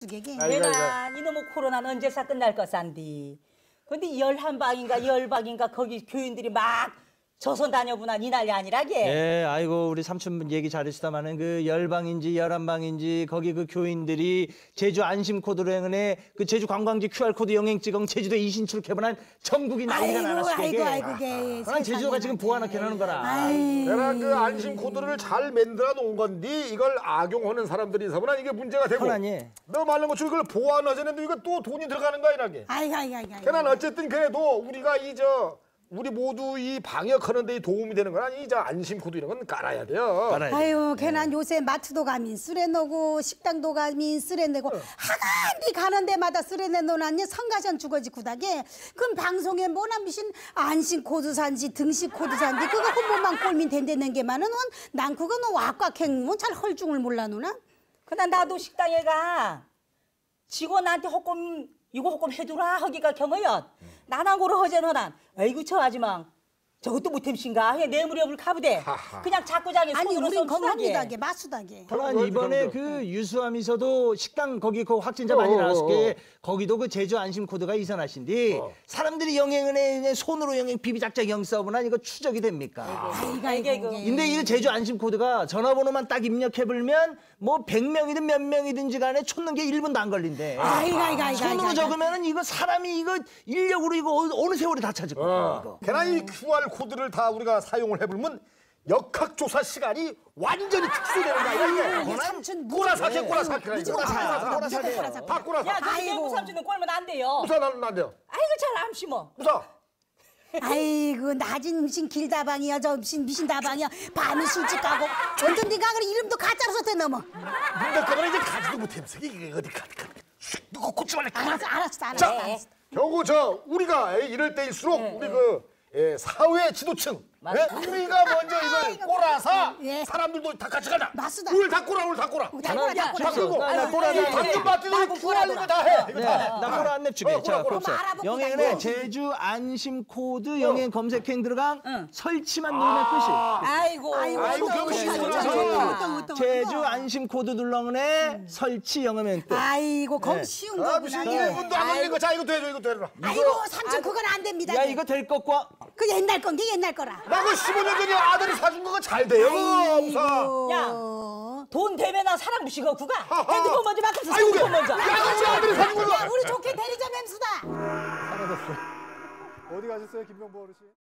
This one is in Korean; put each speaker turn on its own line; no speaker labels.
마수객이.
내가 이놈의 코로나는 언제서 끝날 것산디. 근데 열한방인가 거기 교인들이 막 조선 다녀보나 이 난리 아니라게.
예, 아이고 우리 삼촌 얘기 잘했시다마는 그 열방인지 열한방인지 거기 그 교인들이 제주 안심코드로행은에 그 제주 관광지 QR코드 영행 찍은 제주도 이신출 개번한 전국이 난리가 나놨을
아이고,
난 제주도가 지금 보완하게 하는 거라.
내가 그 안심 코드를 잘 만들어 놓은 건데 이걸 악용하는 사람들이 있어보나 이게 문제가 되고.
편하니.
너 말한 것처럼 이걸 보완하자는데 이거 또 돈이 들어가는 거 아니라게.
아이고.
그러나 어쨌든 그래도 우리가 우리 모두 이 방역하는 데 도움이 되는 건 아니 이 안심 코드 이런 건 깔아야 돼요.
아유, 걔는 요새 마트도 가면 쓰레 넣고 식당도 가면 쓰레 내고 하간디 가는 데마다 쓰레 내놓으니 성가션 주거지 구닥에. 그럼 방송에 뭐나 무슨 안심 코드 산지 등식 코드 산지 그거 홍보만 꼴면 된다는 게만은 난 그거 너 왁곽행 잘 헐 줄을 몰라 누나.
그나 나도 식당에 가. 직원한테 이거 호꼼 해두라 하기가 경어연. 나나고로 허전허난. 아이고 저 아지망. 저것도 못햄신가? 그냥 내 무렵을 가부대. 그냥 자꾸장에
아니
손으로
우린
쏨
건강하게 마수다게.
그러나 이번에 그 유수함에서도 식당 거기 그 확진자 많이 나왔을 게 거기도 그 제주 안심 코드가 이선하신디 사람들이 영행은에 손으로 영행 비비작작 영 써보나 이거 추적이 됩니까?
아이고.
근데 이 제주 안심 코드가 전화번호만 딱 입력해 불면 뭐 100명이든 몇 명이든지 간에 쫓는 게 1분도 안 걸린대.
아이고.
손으로 적으면은 이거 사람이 이거 인력으로 이거 어느 세월에 다 찾을 거야. 이거.
게다가 이 QR 코드를 다 우리가 사용을 해보면 역학조사 시간이 완전히 축소되는 거 아니야 이게.
삼촌
꼬라사케 다 꼬라사.
야, 그 내부 삼촌은 꼴면 안 돼요.
무사 나는 안 돼요.
아이고 잘 안 심어.
무사.
아이고 낮은 무슨 길다방이야 저 무슨 미신다방이야 밤에 술집 가고 어떤 데가 그래 이름도 가짜로 썼대 넘어.
근데 그거는 이제 가지도 못하면서 이게 어디 가. 누구 꽂지 말래.
알았어.
결국 우리가 이럴 때일수록 우리 사회 지도층 우리가 먼저 이걸 꼬라서 사람들도 다 같이 가자.
맞수다.
우리 다 꼬라.
나
방금 봤더니 QR 다 해. 이거 다 해.
나 꼬라 안 냅주게. 자, 그렇죠.
알아보고
영행에
다녀.
제주 안심 코드 영행 검색행 들어간 설치만 누르면 끝이.
아이고
어떤
제주 안심 코드 눌러내 설치 영어면 끝.
아이고 검 쉬운 거구나.
무슨 1분도 안 걸린 거. 자 이것도 해줘. 이것도 해라.
아이고 삼촌 그건 안 됩니다.
야 이거 될 것과
그 옛날 건 게 옛날 거라.
나 그 15년 전에 아들이 사준 거가 잘 돼요. 무사.
야, 돈 되면은 사랑 무시고 구가. 핸드폰 먼저 맡아서
아이고
핸드폰 먼저.
야 우리 아들이 사준 거가.
우리 좋게 대리점 햄수다.
어디 가셨어요 김명보 어르신?